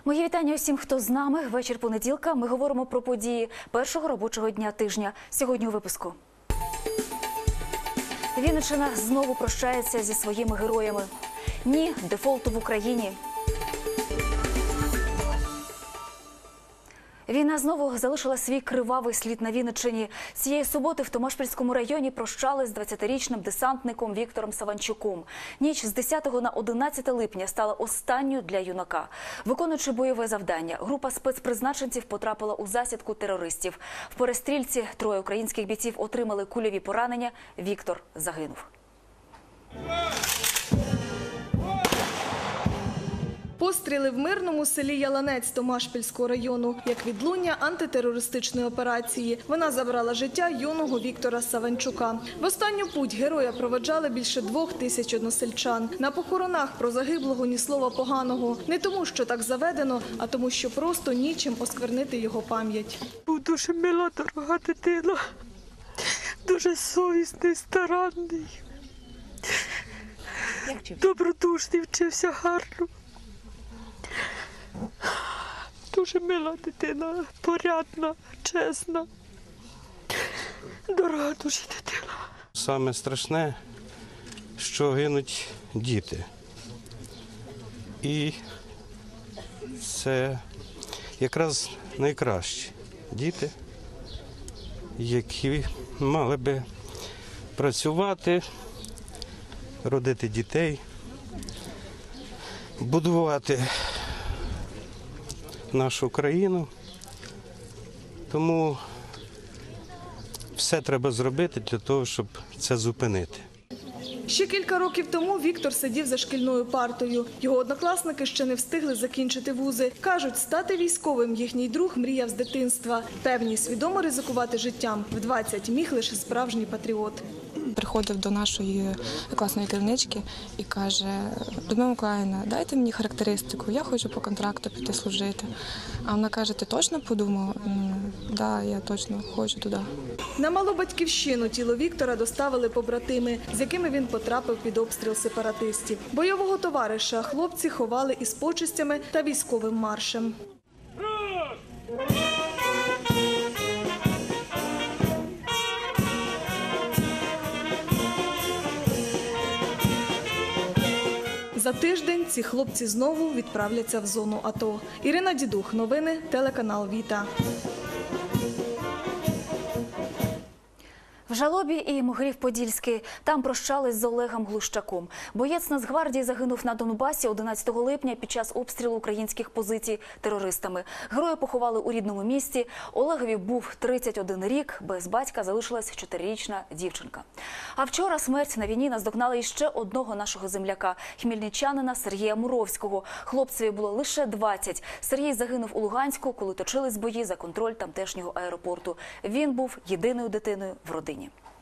Мої вітання усім, хто з нами. Вечір понеділка. Ми говоримо про події першого робочого дня тижня. Сьогодні у випуску. Вінниччина знову прощається зі своїми героями. Ні дефолту в Україні. Війна знову залишила свій кривавий слід на Вінниччині. Цієї суботи в Томашпільському районі прощались з 20-річним десантником Віктором Саванчуком. Ніч з 10 на 11 липня стала останньою для юнака. Виконуючи бойове завдання, група спецпризначенців потрапила у засідку терористів. В перестрілці 3 українських бійців отримали кульові поранення. Віктор загинув. Постріли в мирному селі Яланець Томашпільського району, як відлуння антитерористичної операції. Вона забрала життя юного Віктора Саванчука. В останню путь героя проведжали більше 2000 односельчан. На похоронах про загиблого ні слова поганого. Не тому, що так заведено, а тому, що просто нічим осквернити його пам'ять. Був дуже мила, дорога дитина, дуже совісний, старанний, добродушний, вчився гарно. Дуже мила дитина, порядна, чесна, дорога дуже дитина. Саме страшне, що гинуть діти. І це якраз найкращі діти, які мали би працювати, родити дітей, будувати нашу країну. Тому все треба зробити для того, щоб це зупинити. Ще кілька років тому Віктор сидів за шкільною партою. Його однокласники ще не встигли закінчити вузи. Кажуть, стати військовим їхній друг мріяв з дитинства. Певні, свідомо ризикувати життям в 20 міг лише справжній патріот. Приходив до нашої класної керівнички і каже: Людмила Миколаївна, дайте мені характеристику, я хочу по контракту піти служити. А вона каже: ти точно подумав? Да, я точно хочу туди. На малу батьківщину тіло Віктора доставили побратими, з якими він потрапив під обстріл сепаратистів. Бойового товариша хлопці ховали із почестями та військовим маршем. За тиждень ці хлопці знову відправляться в зону АТО. Ірина Дідух, новини, телеканал Віта. В Жалобі і Могилів-Подільський. Там прощались з Олегом Глущаком. Боєць Нацгвардії загинув на Донбасі 11 липня під час обстрілу українських позицій терористами. Героя поховали у рідному місті. Олегові був 31 рік, без батька залишилась 4-річна дівчинка. А вчора смерть на війні наздогнала іще одного нашого земляка – хмельничанина Сергія Муровського. Хлопцеві було лише 20. Сергій загинув у Луганську, коли точились бої за контроль тамтешнього аеропорту. Він був єдиною дитиною в родині.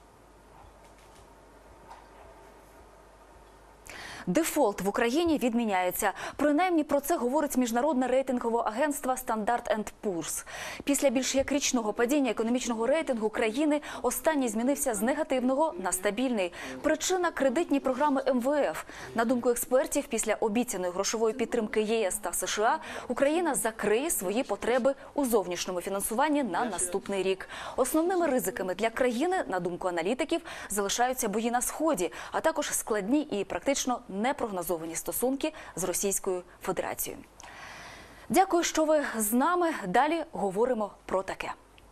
Дефолт в Україні відміняється. Принаймні про це говорить міжнародне рейтингове агентство Standard & Poor's. Після більш як річного падіння економічного рейтингу країни останній змінився з негативного на стабільний. Причина – кредитні програми МВФ. На думку експертів, після обіцяної грошової підтримки ЄС та США Україна закриє свої потреби у зовнішньому фінансуванні на наступний рік. Основними ризиками для країни, на думку аналітиків, залишаються бої на Сході, а також складні і практично непрогнозовані стосунки з Російською Федерацією. Дякую, що ви з нами. Далі говоримо про таке.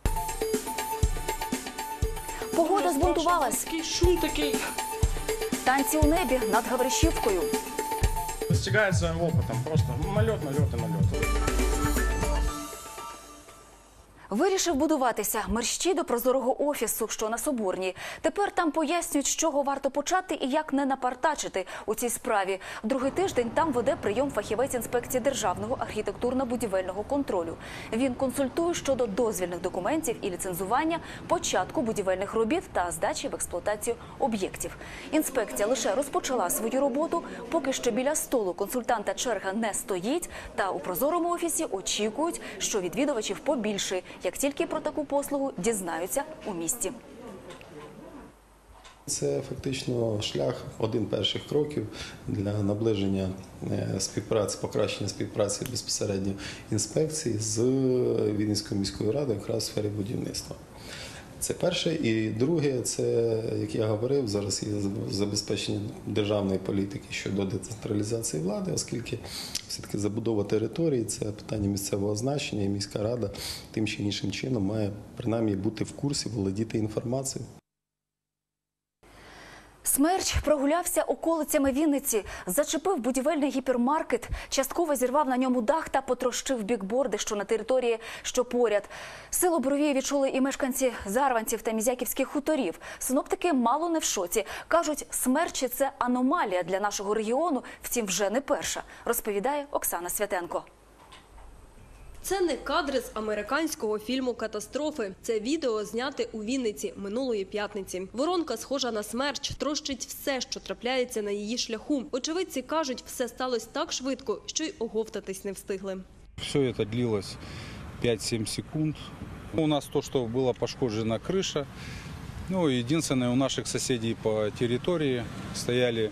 Погода збунтувалась. Такий шум такий. Танці у небі над Гаврищівкою. Достигается опытом, просто налет, налет и налет. Вирішив будуватися мерщій до прозорого офісу, що на Соборній. Тепер там пояснюють, з чого варто почати і як не напартачити у цій справі. Другий тиждень там веде прийом фахівець інспекції Державного архітектурно-будівельного контролю. Він консультує щодо дозвільних документів і ліцензування, початку будівельних робіт та здачі в експлуатацію об'єктів. Інспекція лише розпочала свою роботу, поки що біля столу консультанта черга не стоїть, та у прозорому офісі очікують, що відвідувачів побільше, як тільки про таку послугу дізнаються у місті. Це фактично шлях, один перших кроків для наближення співпраці, покращення співпраці безпосередньо інспекції з Вінницькою міською радою якраз в сфері будівництва. Це перше. І друге, це, як я говорив, зараз є забезпечення державної політики щодо децентралізації влади, оскільки все-таки забудова території – це питання місцевого значення, і міська рада тим чи іншим чином має принаймні бути в курсі, володіти інформацією. Смерч прогулявся околицями Вінниці, зачепив будівельний гіпермаркет, частково зірвав на ньому дах та потрощив бікборди, що на території, що поряд. Силу буревію відчули і мешканці Зарванців та Мізяківських хуторів. Синоптики мало не в шоці. Кажуть, смерчі – це аномалія для нашого регіону, втім вже не перша, розповідає Оксана Святенко. Це не кадри з американського фільму «Катастрофи». Це відео зняте у Вінниці минулої п'ятниці. Воронка, схожа на смерч, трощить все, що трапляється на її шляху. Очевидці кажуть, все сталося так швидко, що й оговтатись не встигли. Все это длилось 5-7 секунд. У нас то, что была пошкоджена крыша. Единственное, у наших соседей по территории стояли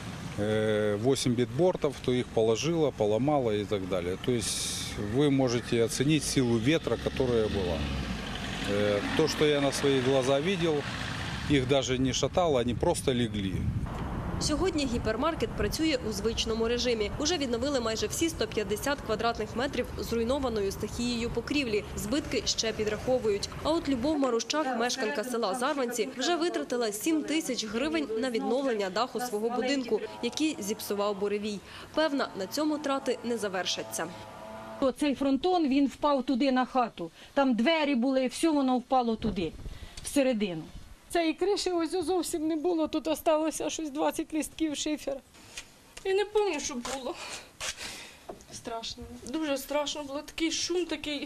8 битбортов, то их положило, поломало и так далее. То есть вы можете оценить силу ветра, которая была. То, что я на свои глаза видел, их даже не шатало, они просто легли. Сьогодні гіпермаркет працює у звичному режимі. Уже відновили майже всі 150 квадратних метрів зруйнованою стихією покрівлі. Збитки ще підраховують. А от Любов Марущак, мешканка села Зарванці, вже витратила 7 тисяч гривень на відновлення даху свого будинку, який зіпсував буревій. Певна, на цьому трати не завершаться. Цей фронтон, він впав туди на хату. Там двері були, все воно впало туди, всередину. Цієї криші ось зовсім не було, тут залишилося щось 20 листків шифера. І не пам'ятаю, що було. Страшно, дуже страшно було, такий шум, такий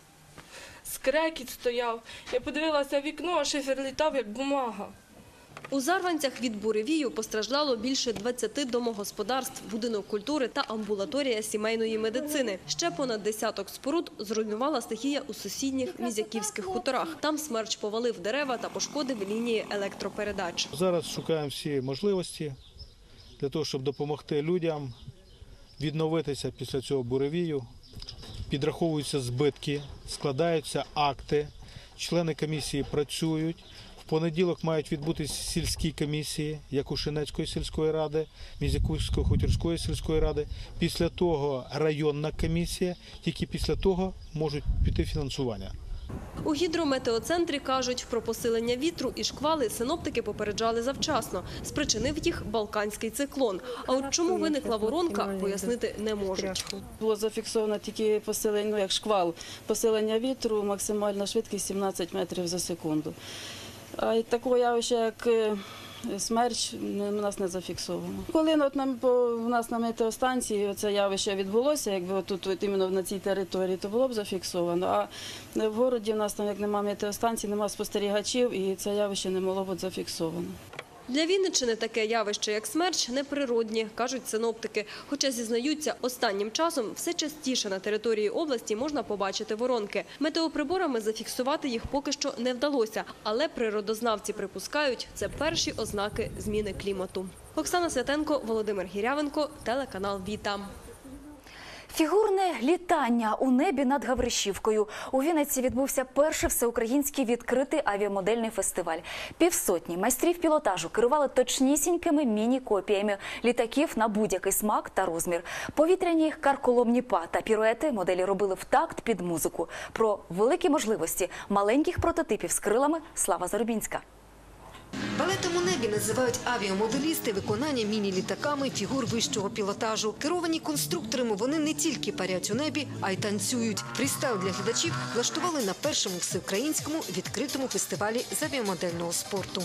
скрекіт стояв. Я подивилася в вікно, а шифер літав, як бумага. У Зарванцях від буревію постраждало більше 20 домогосподарств, будинок культури та амбулаторія сімейної медицини. Ще понад десяток споруд зруйнувала стихія у сусідніх Мізяківських хуторах. Там смерч повалив дерева та пошкодив лінії електропередач. Зараз шукаємо всі можливості для того, щоб допомогти людям відновитися після цього буревію. Підраховуються збитки, складаються акти, члени комісії працюють. В понеділок мають відбутися сільські комісії, як у Шинецької сільської ради, Мізяківської хутірської сільської ради. Після того районна комісія, тільки після того можуть піти фінансування. У гідрометеоцентрі кажуть, про посилення вітру і шквали синоптики попереджали завчасно. Спричинив їх Балканський циклон. А от чому виникла воронка, пояснити не можуть. Було зафіксовано тільки посилення, як шквал, посилення вітру, максимальна швидкість 17 метрів за секунду. А такого явища, як смерч, у нас не зафіксовано. Коли у нас на метеостанції це явище відбулося, якби тут іменно на цій території, то було б зафіксовано. А в місті у нас там, як немає метеостанції, немає спостерігачів, і це явище не могло бути зафіксовано. Для Вінниччини таке явище, як смерч, неприродні, кажуть синоптики. Хоча, зізнаються, останнім часом все частіше на території області можна побачити воронки. Метеоприборами зафіксувати їх поки що не вдалося. Але природознавці припускають, це перші ознаки зміни клімату. Оксана Святенко, Володимир Гірявенко, телеканал «Віта». Фігурне літання у небі над Гаврищівкою. У Вінниці відбувся перший всеукраїнський відкритий авіамодельний фестиваль. Півсотні майстрів пілотажу керували точнісінькими міні-копіями літаків на будь-який смак та розмір. Повітряні карколомні па та піруети моделі робили в такт під музику. Про великі можливості маленьких прототипів з крилами Слава Зарубінська. Балетом у небі називають авіамоделісти виконання міні-літаками фігур вищого пілотажу. Керовані конструкторами вони не тільки парять у небі, а й танцюють. Фрістайл для глядачів влаштували на першому всеукраїнському відкритому фестивалі з авіамодельного спорту.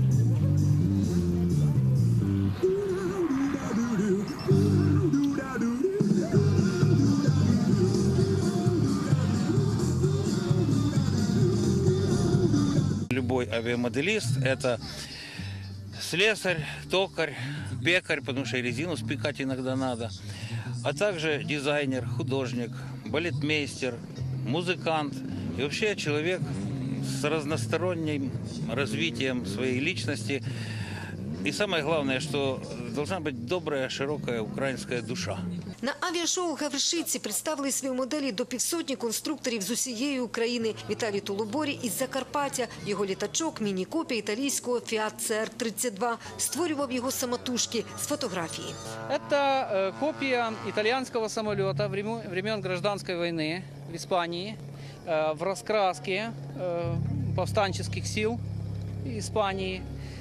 Любой авиамоделист – это слесарь, токарь, пекарь, потому что и резину спекать иногда надо, а также дизайнер, художник, балетмейстер, музыкант и вообще человек с разносторонним развитием своей личности. И самое главное, что должна быть добрая, широкая украинская душа. На авіашоу «Гавришиці» представили свої моделі до півсотні конструкторів з усієї України. Віталій Тулуборі із Закарпаття. Його літачок – міні-копія італійського Fiat CR-32. Створював його самотужки з фотографії. Это копия итальянского самолета времен гражданской войны в Испании в раскраске повстанческих сил Испании.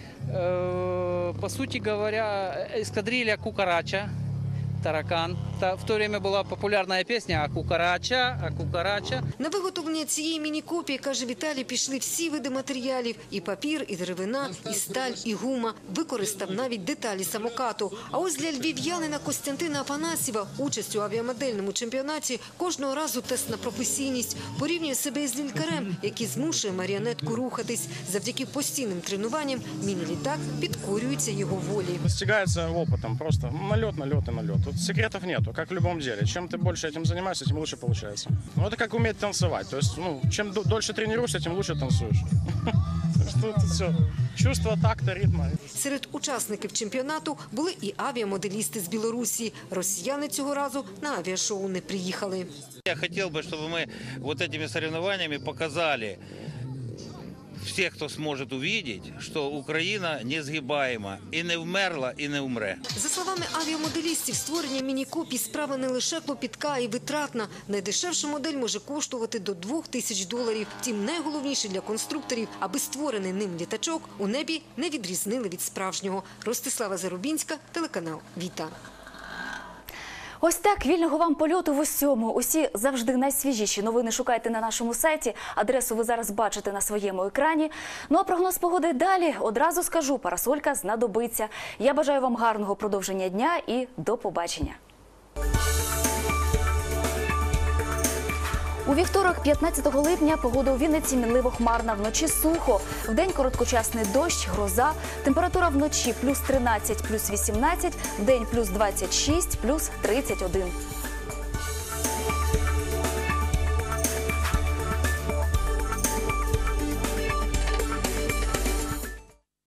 По сути говоря, эскадрилья «Кукарача», «Таракан». В то время была популярная песня «А кукарача, а кукарача». На виготовлення цієї міні-копії, каже Віталій, пішли всі види матеріалів – і папір, і деревина, і сталь, і гума. Використав навіть деталі самокату. А ось для львів'янина Костянтина Афанасьєва участь у авіамодельному чемпіонаті кожного разу тест на професійність. Порівнює себе із лялькарем, який змушує маріонетку рухатись. Завдяки постійним тренуванням міні-літак підкорюється його волі. Достигается опытом, просто налет, налет и налет. Тут секретов нету, как в любом деле. Чем ты больше этим занимаешься, тем лучше получается. Ну, это как уметь танцевать. То есть, чем дольше тренируешься, тем лучше танцуешь. Тут все. Чувство такта, ритма. Серед учасників чемпіонату були і авіамоделісти з Білорусі. Росіяни цього разу на авіашоу не приїхали. Я хотел бы, чтобы мы вот этими соревнованиями показали всех, кто сможет увидеть, что Украина несгибаема и не вмерла, и не умре. За словами авіамоделістів, створення міні-копій справа не лише клопітка, а й витратна. Найдешевша модель може коштувати до $2000. Втім, найголовніше для конструкторів, аби створений ним літачок у небі не відрізнили від справжнього. Ростислава Зарубінська, телеканал «Віта». Ось так, вільного вам польоту в усьому. Усі завжди найсвіжіші новини шукайте на нашому сайті. Адресу ви зараз бачите на своєму екрані. Ну а прогноз погоди далі. Одразу скажу, парасолька знадобиться. Я бажаю вам гарного продовження дня і до побачення. У вівторок, 15 липня, погода у Вінниці мінливо хмарна, вночі сухо. Вдень короткочасний дощ, гроза. Температура вночі +13, +18, вдень +26, +31.